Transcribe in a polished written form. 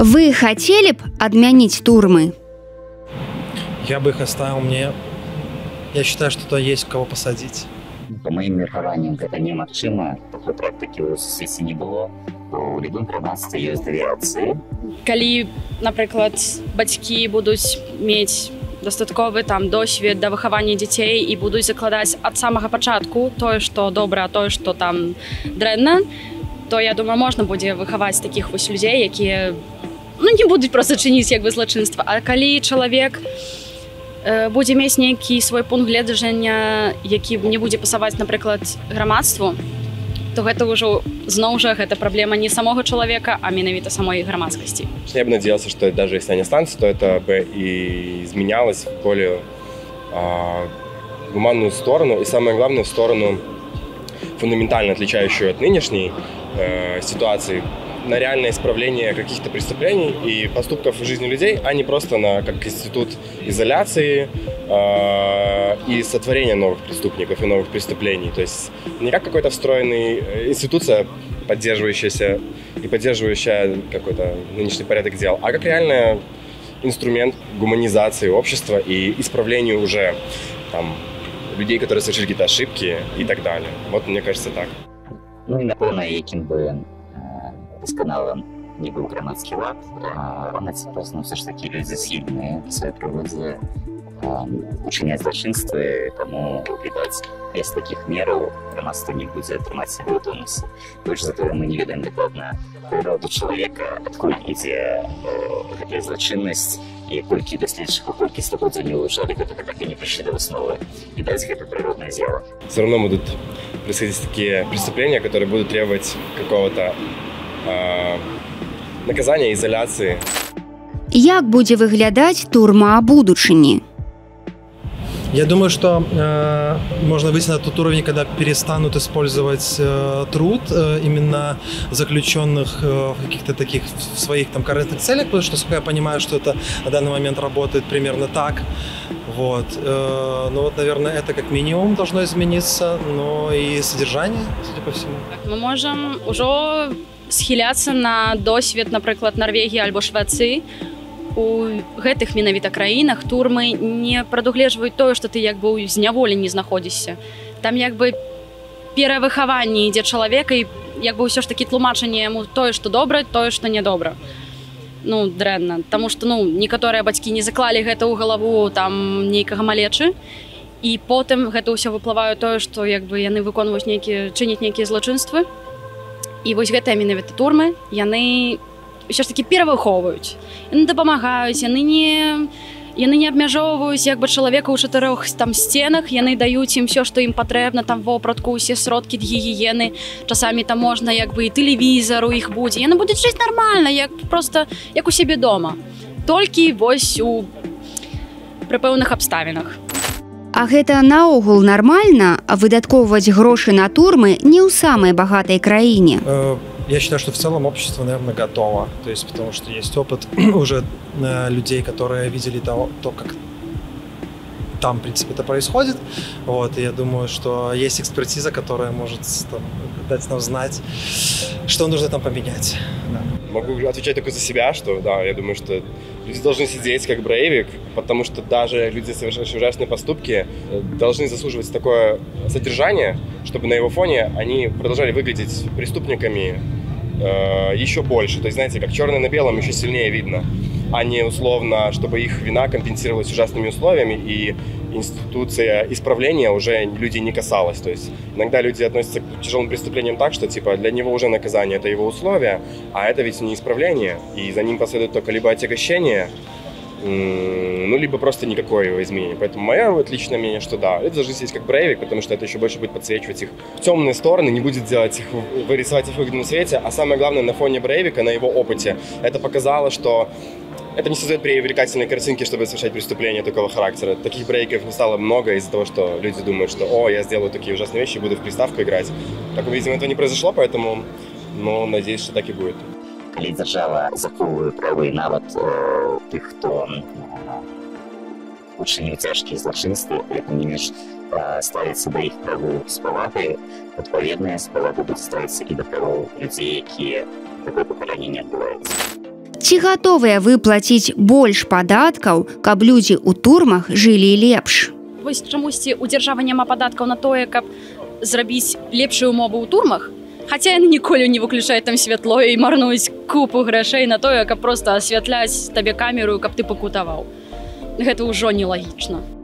Вы хотели бы отменить турмы? Я бы их оставил. Я считаю, что туда есть кого посадить. По моим меркаванням гэта немагчыма, такой практыкі ў сусвеце не было. У любым грамадстве ёсць две опцыі. Калі, напрыклад, бацькі будуць мець дастатковы досвед да выхавання дзяцей і будуць закладаць ад самага пачатку тое, што добра, тое, што там дрэнна, то я думаю, можна будзе выхаваць такіх вось людзей, якія не будуць проста чыніць злачынства. А калі чалавек будзе мець нейкі свой пункт гледжання, які не будзе пасаваць, напрыклад, грамадству, то гэта ўжо зноў жа гэта праблема не самого чалавека, а менавіта самой грамадскасці. Я бы надеялся, что даже если они останутся, то это бы и изменялось в более гуманную сторону, и самое главное, в сторону фундаментально отличающую от нынешней ситуации, на реальное исправление каких-то преступлений и поступков в жизни людей, а не просто на как институт изоляции и сотворения новых преступников и новых преступлений. То есть не как какой-то встроенный институция, поддерживающая и поддерживающая какой-то нынешний порядок дел, а как реальный инструмент гуманизации общества и исправлению уже людей, которые совершили какие-то ошибки и так далее. Вот мне кажется так. И напэўна, якім бы досканалым не быў грамадскі лад, ўсё ж такі людзі схільныя па сваёй прыродзе учыняць злачынствы, таму, відаць, без такіх мераў грамадства не будзе атрымаць сябе ў тонусе. Больш за тое, мы не ведаем дакладна прыроду чалавека, адкуль ідзе гэтая злачыннасць, і колькі даследчыкаў, колькі стагоддзяў не вывучалі гэта, так і не прыйшлі да высновы. Відаць, гэта прыроднае з'ява. Все равно будут происходить такие преступления, которые будут требовать какого-то наказания, изоляции. Як будзе выглядаць турма будучыні? Я думаю, что можно выйти на тот уровень, когда перестанут использовать труд именно заключенных в каких-то таких своих корыстных целях, потому что, насколько я понимаю, что это на данный момент работает примерно так. Вот. Ну вот, наверное, это как минимум должно измениться, но и содержание, судя по всему. Мы можем уже схіляцца на досвед, напрыклад, Норвегіі альбо Швецыі. У гэтых менавіта краінах турмы не прадугледжваюць тое, што ты ў зняволенні знаходзішся. Там перавыхаванне ідзе чалавека і ўсё ж такі тлумачанне яму тое, што добра, тое, што нядобра. Дрэнна. Таму што некаторыя бацькі не заклалі гэта ў галаву нейкага малечы, і потым гэта ўсё выплывае тое, што яны выконваюць чыняць нейкія злачынствы. І вось гэтыя менавіта турмы, яны ўсё ж такі перавыхоўваюць. Яны дапамагаюць, яны не абмяжоўваюць чалавека ў 4 сценах, яны даюць ім все, што ім патрэбна, вопратку, усе сродкі гігіены, часамі можна і тэлевізар у іх будзе. Яны будуць жыць нармальна, проста як у сябе дома. Толькі вось пры пэўных абставінах. А гэта наогул нармальна выдаткоўваць грошы на турмы не ў самай багатай краіне? Я считаю, что в целом общество, наверное, готово. То есть, потому что есть опыт уже людей, которые видели то, как там, в принципе, это происходит. Вот, и я думаю, что есть экспертиза, которая может дать нам знать, что нужно там поменять. Да. Могу отвечать только за себя, что, да, я думаю, что люди должны сидеть как Брейвик, потому что даже люди, совершающие ужасные поступки, должны заслуживать такое содержание, чтобы на его фоне они продолжали выглядеть преступниками еще больше. То есть, знаете, как черное на белом еще сильнее видно, а не условно, чтобы их вина компенсировалась ужасными условиями, и институция исправления уже людей не касалась. То есть иногда люди относятся к тяжелым преступлениям так, что для него уже наказание – это его условия, а это ведь не исправление, и за ним последует только либо отягощение, либо просто никакое его изменение. Поэтому мое личное мнение, что да, это должны сидеть как Брейвик, потому что это еще больше будет подсвечивать их темные стороны, не будет делать их, вырисовать их в выгодном свете, а самое главное, на фоне Брейвика, на его опыте, это показало, что это не создает привлекательной картинки, чтобы совершать преступления такого характера. Таких брейков не стало много из-за того, что люди думают, что я сделаю такие ужасные вещи, буду в приставку играть. Так, видимо, этого не произошло, поэтому, надеюсь, что так и будет. Калі дзяржава захоўвае правы нават тых, хто учыніў цяжкія злачынствы, гэта не менш ставіцца да іх правоў з павагай, адпаведная з павагай будзе ставіцца і да правоў людзей, якія такое пакаранне не адбываецца. Ці гатовыя вы плаціць больш падаткаў, каб людзі ў турмах жылі лепш? Вось чамусьці у дзяржавы няма падаткаў на тое, каб зрабіць лепшыя ўмовы ў турмах, хаця яны ніколі не выключаюць там святло і марнуюць купу грашэй на тое, каб проста асвятляць табе камеру, каб ты пакутаваў. Гэта ўжо нелагічна.